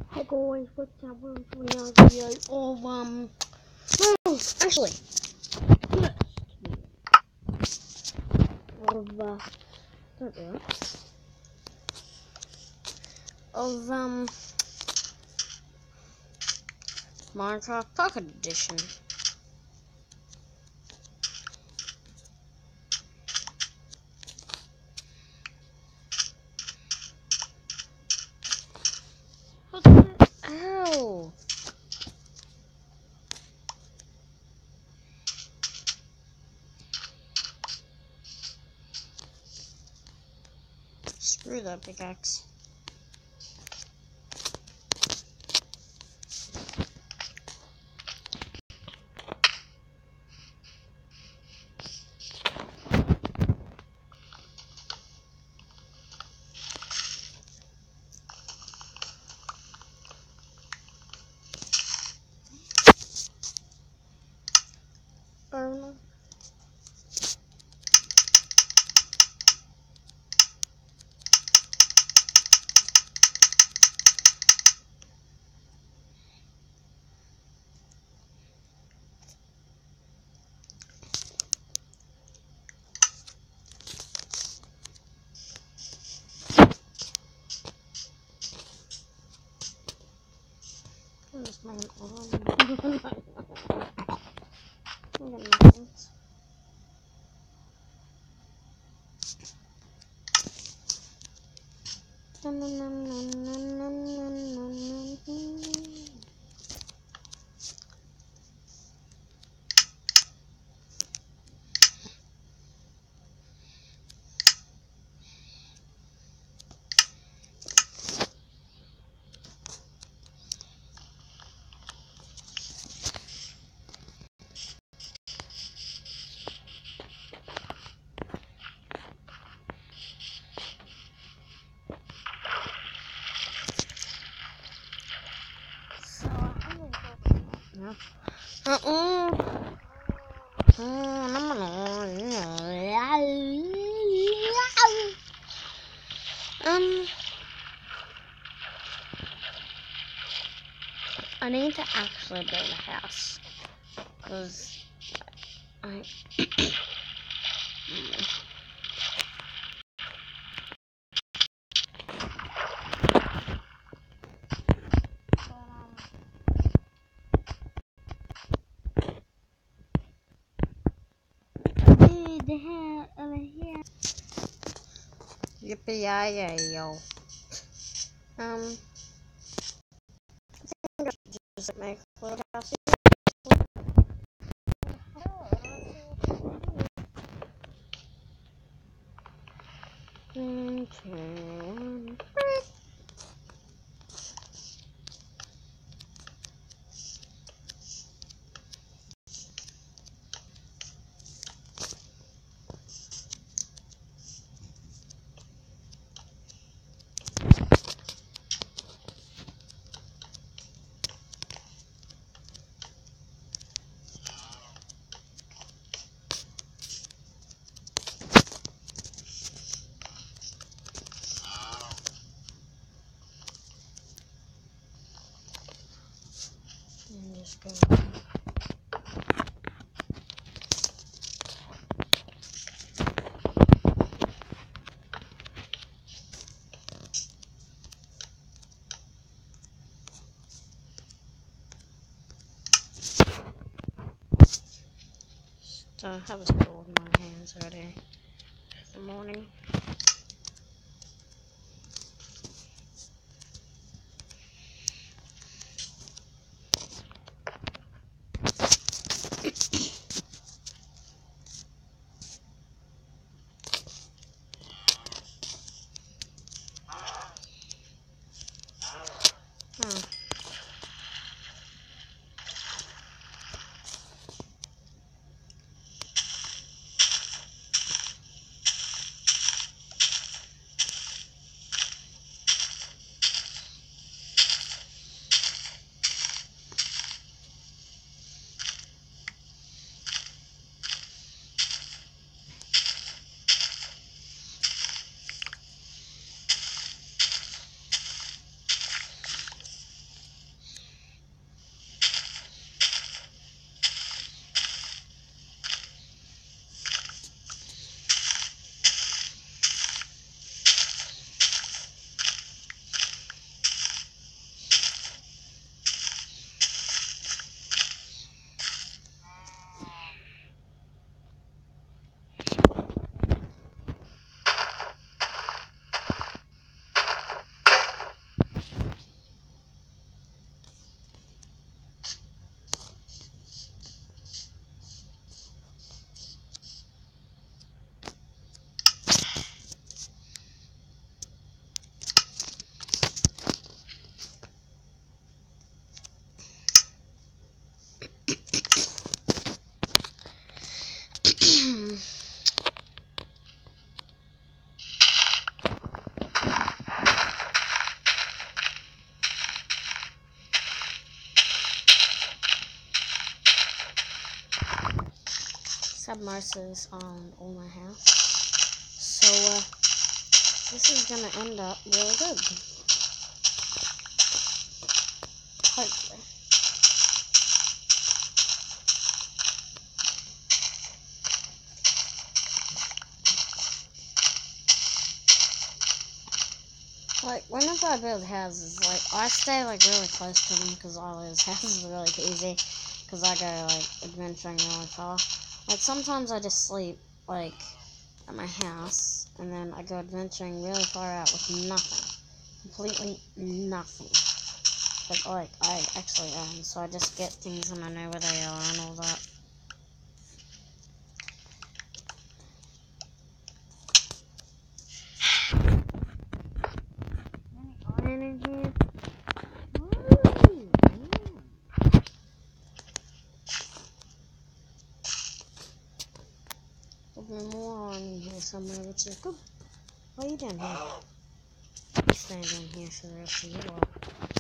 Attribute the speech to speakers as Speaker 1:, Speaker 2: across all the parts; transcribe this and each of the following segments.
Speaker 1: Hey guys, what's up? Welcome to another video of actually, of don't do it. Of Minecraft Pocket Edition. What the hell? Screw that pickaxe. Burn. I'm just making I need to actually build a house, because I the hair over here. Yippee-yi-yi-yo. I think I should just make a little house. I'm just going. So I have a scroll in my hands already for the morning. have most of this on all my house. So, this is gonna end up really good. Hopefully. Like, whenever I build houses, like, I stay, like, really close to them, because all those houses are really easy, because I go, like, adventuring really far. Like, sometimes I just sleep, like, at my house, and then I go adventuring really far out with nothing. Completely nothing. But, like, I actually own, so I just get things and I know where they are and all that. Iron in here. There'll be more iron in here somewhere, which is good. Why are you down here? You stand down here for the rest of your life.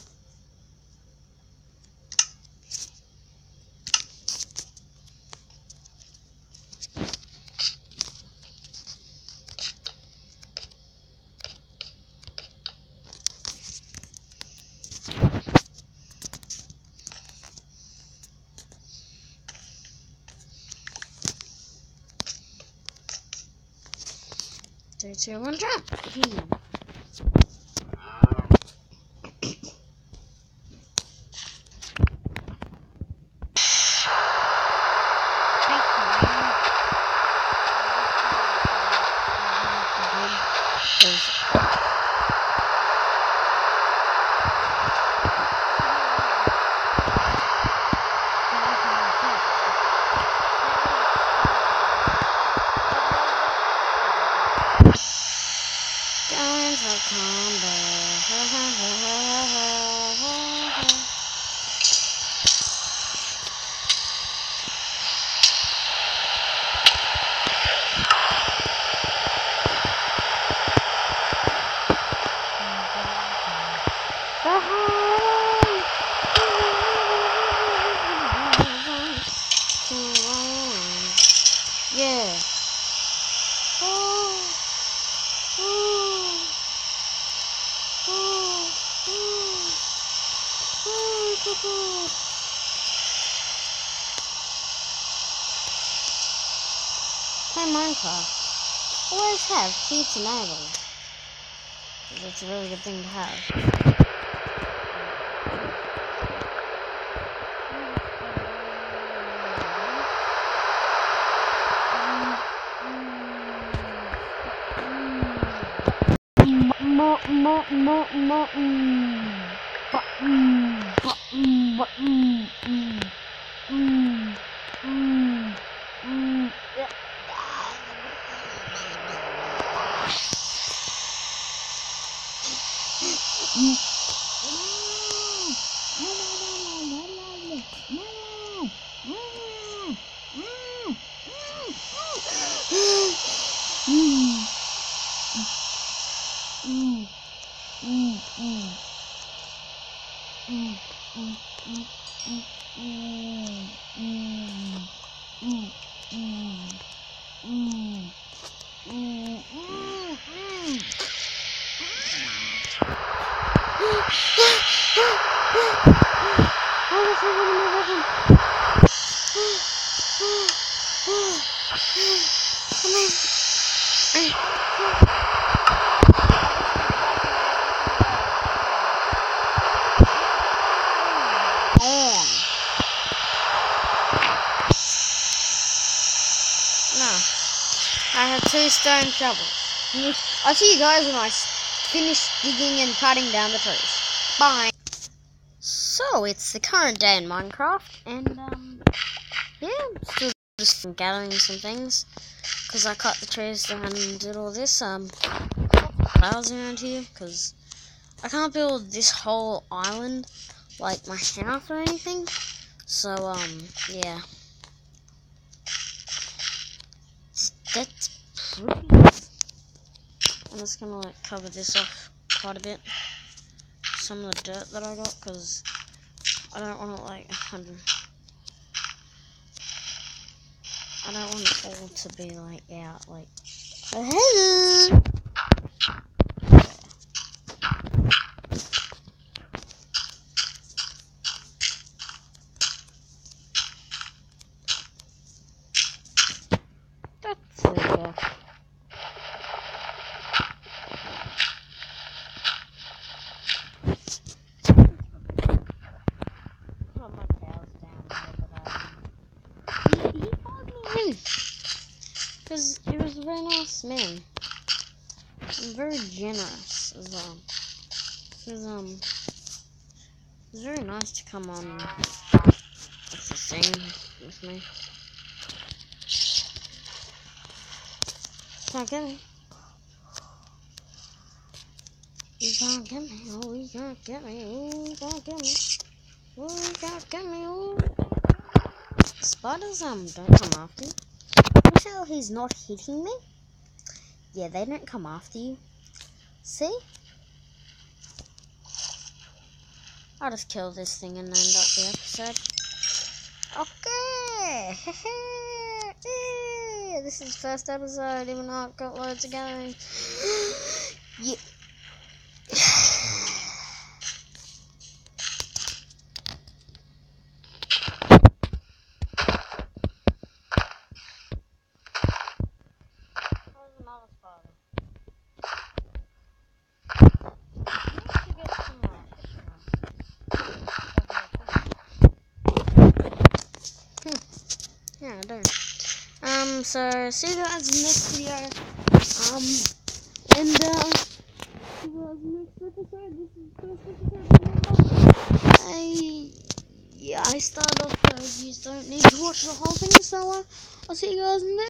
Speaker 1: Three, two, one, jump! Yeah. Play Minecraft. Always have cheats enabled. That's a really good thing to have. I have 2 stone shovels. I'll see you guys when I finish digging and cutting down the trees. Bye. So, it's the current day in Minecraft, and, yeah, still just gathering some things, because I cut the trees down and did all this, flowers around here, because I can't build this whole island, like my house or anything, so, yeah. That's pretty. I'm just gonna like cover this off quite a bit. Some of the dirt that I got, because I don't want it like 100. I don't want it all to be like out, like. Hello. That's it. Put my cows down there, but he followed me in. Because he was a very nice man. And very generous as well. It was very nice to come on what's the thing with me. Can't get me. You can't get me. Oh, you can't get me. Oh, you can't get me. Oh, you can't get me. Oh. Spiders don't come after you. Can you tell he's not hitting me? Yeah, they don't come after you. See? I'll just kill this thing and end up the episode. Okay! This is the first episode, even though I've got loads of going. Yeah. There's another spider. Yeah, I don't. So see you guys in the next video. And see you guys in the next episode. This is the first episode. I started off, you don't need to watch the whole thing, so I'll see you guys in the next.